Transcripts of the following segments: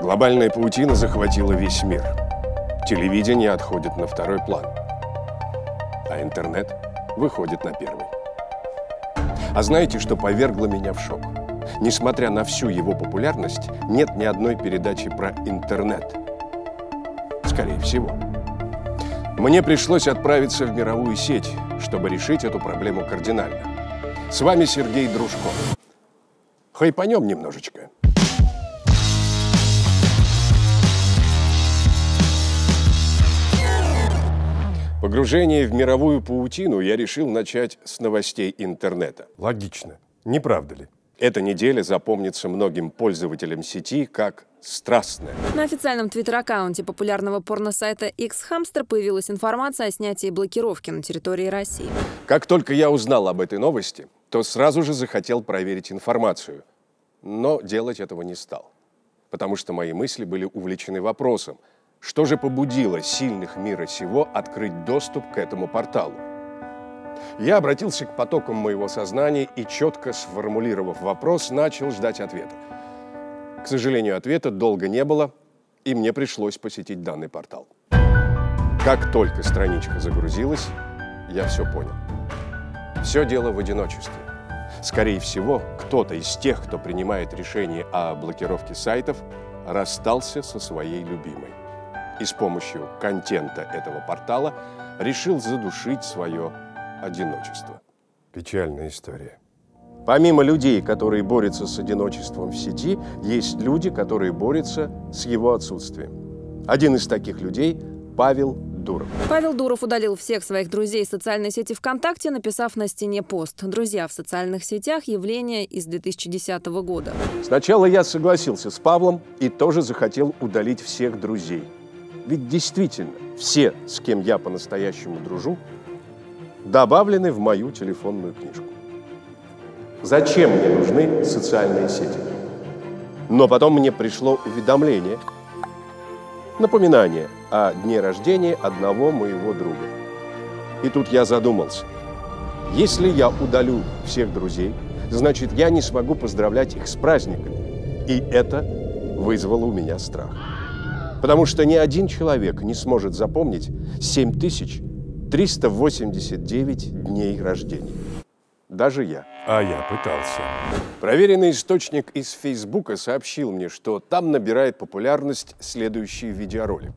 Глобальная паутина захватила весь мир. Телевидение отходит на второй план, а интернет выходит на первый. А знаете, что повергло меня в шок? Несмотря на всю его популярность, нет ни одной передачи про интернет. Скорее всего. Мне пришлось отправиться в мировую сеть, чтобы решить эту проблему кардинально. С вами Сергей Дружко. Хайпанем немножечко. Погружение в мировую паутину я решил начать с новостей интернета. Логично, не правда ли? Эта неделя запомнится многим пользователям сети как страстная. На официальном твиттер-аккаунте популярного порносайта X-Hamster появилась информация о снятии блокировки на территории России. Как только я узнал об этой новости, то сразу же захотел проверить информацию. Но делать этого не стал, потому что мои мысли были увлечены вопросом, что же побудило сильных мира сего открыть доступ к этому порталу. Я обратился к потокам моего сознания и, четко сформулировав вопрос, начал ждать ответа. К сожалению, ответа долго не было, и мне пришлось посетить данный портал. Как только страничка загрузилась, я все понял. Все дело в одиночестве. Скорее всего, кто-то из тех, кто принимает решение о блокировке сайтов, расстался со своей любимой и с помощью контента этого портала решил задушить свое одиночество. Печальная история. Помимо людей, которые борются с одиночеством в сети, есть люди, которые борются с его отсутствием. Один из таких людей – Павел Дуров. Павел Дуров удалил всех своих друзей из социальной сети ВКонтакте, написав на стене пост: «Друзья в социальных сетях – явление из 2010 года». Сначала я согласился с Павлом и тоже захотел удалить всех друзей. Ведь действительно, все, с кем я по-настоящему дружу, добавлены в мою телефонную книжку. Зачем мне нужны социальные сети? Но потом мне пришло уведомление, напоминание о дне рождения одного моего друга. И тут я задумался. Если я удалю всех друзей, значит, я не смогу поздравлять их с праздниками. И это вызвало у меня страх. Потому что ни один человек не сможет запомнить 7389 дней рождения. Даже я. А я пытался. Проверенный источник из Фейсбука сообщил мне, что там набирает популярность следующий видеоролик.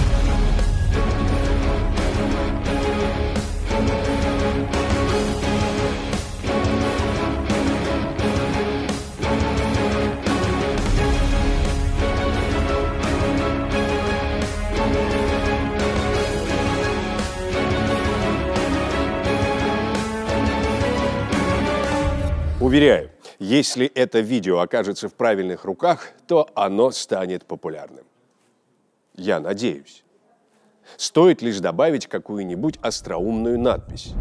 Уверяю, если это видео окажется в правильных руках, то оно станет популярным. Я надеюсь. Стоит лишь добавить какую-нибудь остроумную надпись.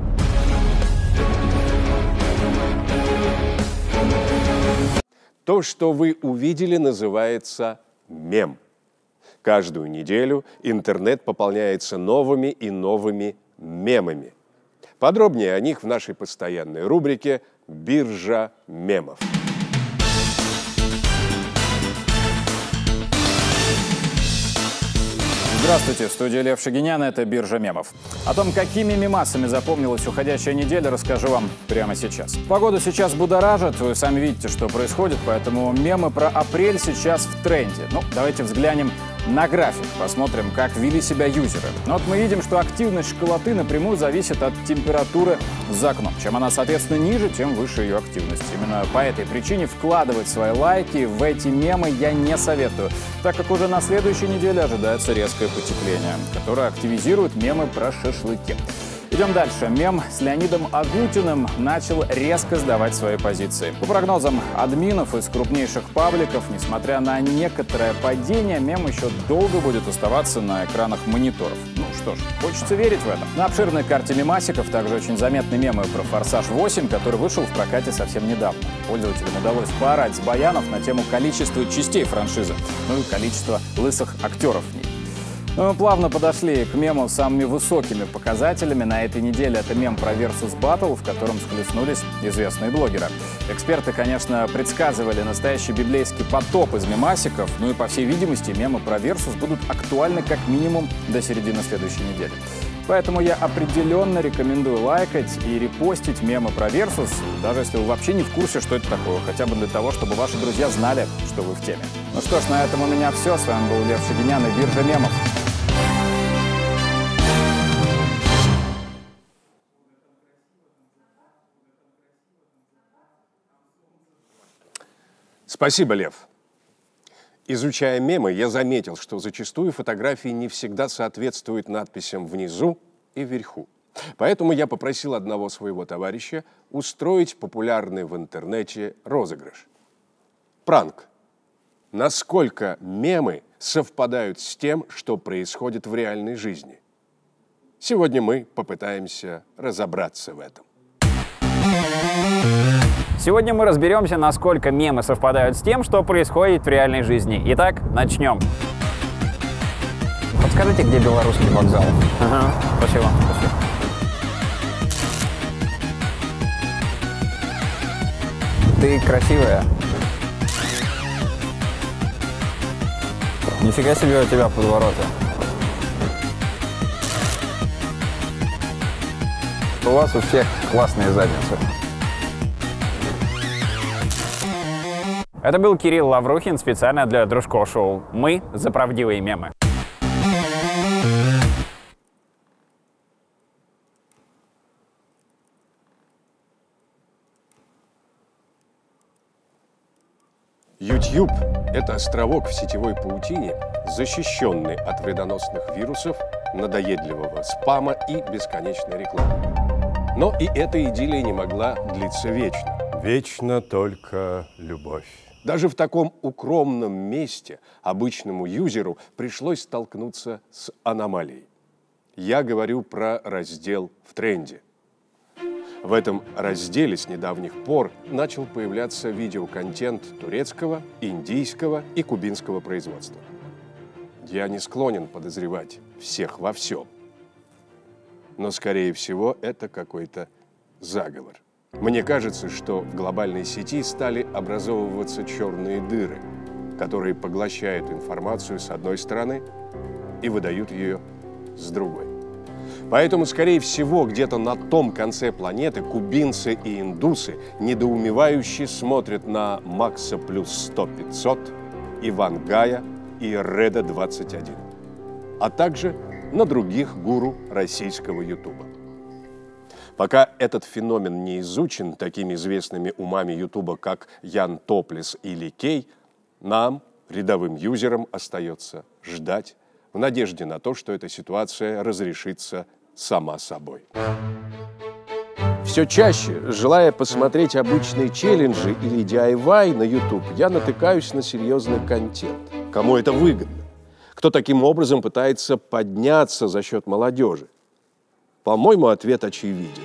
То, что вы увидели, называется мем. Каждую неделю интернет пополняется новыми и новыми мемами. Подробнее о них в нашей постоянной рубрике «Биржа мемов». Здравствуйте, в студии Лев Шагинян, это «Биржа мемов». О том, какими мемасами запомнилась уходящая неделя, расскажу вам прямо сейчас. Погоду сейчас будоражит, вы сами видите, что происходит, поэтому мемы про апрель сейчас в тренде. Ну, давайте взглянем на график, посмотрим, как вели себя юзеры. Ну, вот мы видим, что активность школоты напрямую зависит от температуры за окном. Чем она, соответственно, ниже, тем выше ее активность. Именно по этой причине вкладывать свои лайки в эти мемы я не советую, так как уже на следующей неделе ожидается резкое потепление, которое активизирует мемы про шашлыки. Идем дальше. Мем с Леонидом Агутиным начал резко сдавать свои позиции. По прогнозам админов из крупнейших пабликов, несмотря на некоторое падение, мем еще долго будет оставаться на экранах мониторов. Ну что ж, хочется верить в это. На обширной карте мемасиков также очень заметны мемы про «Форсаж 8», который вышел в прокате совсем недавно. Пользователям удалось поорать с баянов на тему количества частей франшизы, ну и количества лысых актеров в ней. Мы плавно подошли к мему с самыми высокими показателями. На этой неделе это мем про Versus Battle, в котором схлестнулись известные блогеры. Эксперты, конечно, предсказывали настоящий библейский потоп из мемасиков, ну и, по всей видимости, мемы про Versus будут актуальны как минимум до середины следующей недели. Поэтому я определенно рекомендую лайкать и репостить мемы про Versus, даже если вы вообще не в курсе, что это такое, хотя бы для того, чтобы ваши друзья знали, что вы в теме. Ну что ж, на этом у меня все. С вами был Лев Шагинян и Биржа мемов. Спасибо, Лев. Изучая мемы, я заметил, что зачастую фотографии не всегда соответствуют надписям внизу и вверху. Поэтому я попросил одного своего товарища устроить популярный в интернете розыгрыш. Пранк. Насколько мемы совпадают с тем, что происходит в реальной жизни? Сегодня мы попытаемся разобраться в этом. Сегодня мы разберемся, насколько мемы совпадают с тем, что происходит в реальной жизни. Итак, начнем. Подскажите, где белорусский вокзал? Ага, спасибо. Ты красивая. Нифига себе у тебя подвороты. У вас у всех классные задницы. Это был Кирилл Лаврухин специально для Дружко Шоу. Мы за правдивые мемы. YouTube – это островок в сетевой паутине, защищенный от вредоносных вирусов, надоедливого спама и бесконечной рекламы. Но и эта идиллия не могла длиться вечно. Вечно только любовь. Даже в таком укромном месте обычному юзеру пришлось столкнуться с аномалией. Я говорю про раздел «В тренде». В этом разделе с недавних пор начал появляться видеоконтент турецкого, индийского и кубинского производства. Я не склонен подозревать всех во всем. Но, скорее всего, это какой-то заговор. Мне кажется, что в глобальной сети стали образовываться черные дыры, которые поглощают информацию с одной стороны и выдают ее с другой. Поэтому, скорее всего, где-то на том конце планеты кубинцы и индусы недоумевающе смотрят на Макса плюс 100-500, Ивангая и Реда 21, а также на других гуру российского Ютуба. Пока этот феномен не изучен такими известными умами Ютуба, как Ян Топлес или Кей, нам, рядовым юзерам, остается ждать в надежде на то, что эта ситуация разрешится сама собой. Все чаще, желая посмотреть обычные челленджи или DIY на YouTube, я натыкаюсь на серьезный контент. Кому это выгодно? Кто таким образом пытается подняться за счет молодежи? По-моему, ответ очевиден.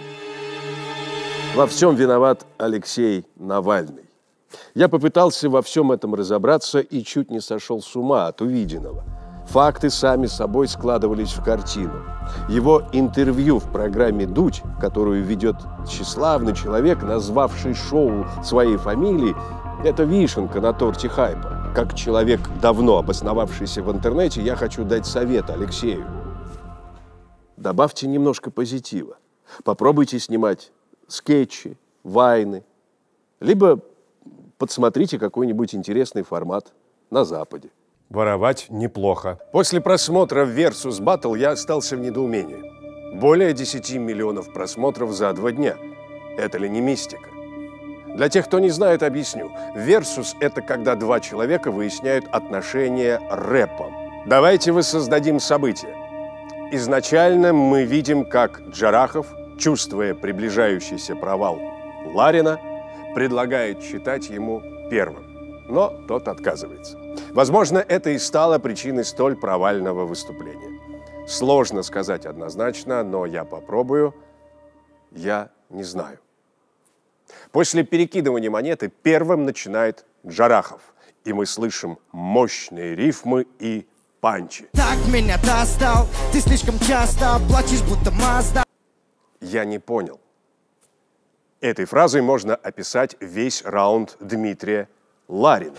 Во всем виноват Алексей Навальный. Я попытался во всем этом разобраться и чуть не сошел с ума от увиденного. Факты сами собой складывались в картину. Его интервью в программе «Дудь», которую ведет тщеславный человек, назвавший шоу своей фамилией, это вишенка на торте хайпа. Как человек, давно обосновавшийся в интернете, я хочу дать совет Алексею. Добавьте немножко позитива. Попробуйте снимать скетчи, вайны. Либо подсмотрите какой-нибудь интересный формат на Западе. Воровать неплохо. После просмотра Versus Battle я остался в недоумении. Более 10 миллионов просмотров за 2 дня. Это ли не мистика? Для тех, кто не знает, объясню. Versus – это когда 2 человека выясняют отношения рэпом. Давайте воссоздадим события. Изначально мы видим, как Джарахов, чувствуя приближающийся провал Ларина, предлагает читать ему первым. Но тот отказывается. Возможно, это и стало причиной столь провального выступления. Сложно сказать однозначно, но я попробую. Я не знаю. После перекидывания монеты первым начинает Джарахов, и мы слышим мощные рифмы и панчи. Так меня достал, ты слишком часто плачешь, будто Мазда. Я не понял. Этой фразой можно описать весь раунд Дмитрия Ларина.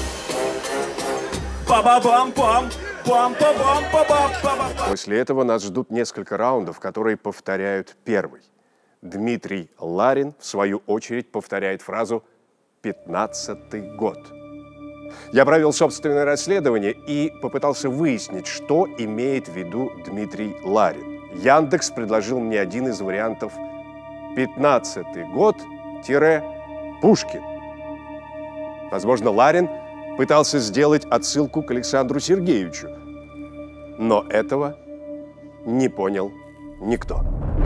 После этого нас ждут несколько раундов, которые повторяют первый. Дмитрий Ларин, в свою очередь, повторяет фразу «15-й год». Я провел собственное расследование и попытался выяснить, что имеет в виду Дмитрий Ларин. Яндекс предложил мне один из вариантов «15-й год-Пушкин». Возможно, Ларин пытался сделать отсылку к Александру Сергеевичу, но этого не понял никто.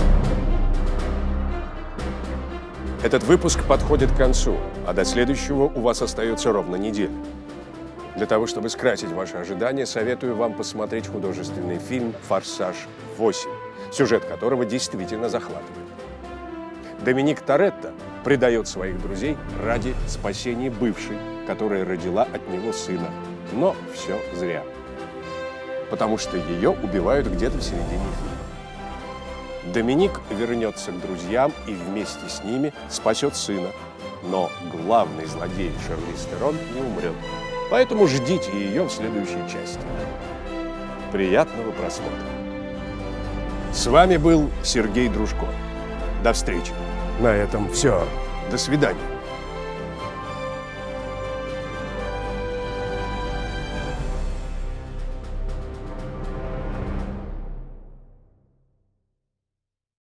Этот выпуск подходит к концу, а до следующего у вас остается ровно неделя. Для того, чтобы скрасить ваши ожидания, советую вам посмотреть художественный фильм «Форсаж 8», сюжет которого действительно захватывает. Доминик Торетто предает своих друзей ради спасения бывшей, которая родила от него сына. Но все зря. Потому что ее убивают где-то в середине фильма. Доминик вернется к друзьям и вместе с ними спасет сына. Но главный злодей Шарлиз Терон не умрет. Поэтому ждите ее в следующей части. Приятного просмотра. С вами был Сергей Дружко. До встречи. На этом все. До свидания.